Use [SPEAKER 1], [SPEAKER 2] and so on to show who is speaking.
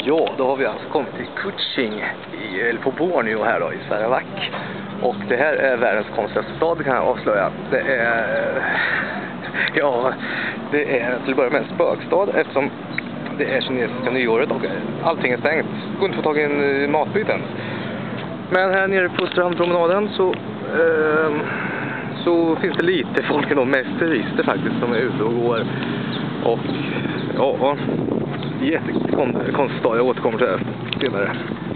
[SPEAKER 1] Ja, då har vi alltså kommit till Kuching på Borneo här då, i Sarawak. Och det här är världens konstigaste stad, kan jag avslöja. Det är till att börja med en spökstad eftersom det är kinesiska nyåret och allting är stängt. Går inte att få tag i en matbiten. Men här nere på strandpromenaden så finns det lite folk ändå, mest turister faktiskt, som är ute och går. Och ja, jättekonstigt stad, jag återkommer till det senare.